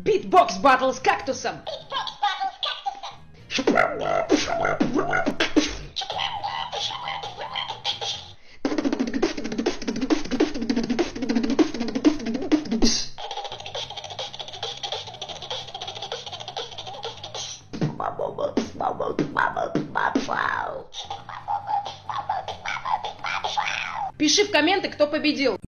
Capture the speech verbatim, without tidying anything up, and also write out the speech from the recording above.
Битбокс батл с кактусом. Пиши в комменты, кто победил.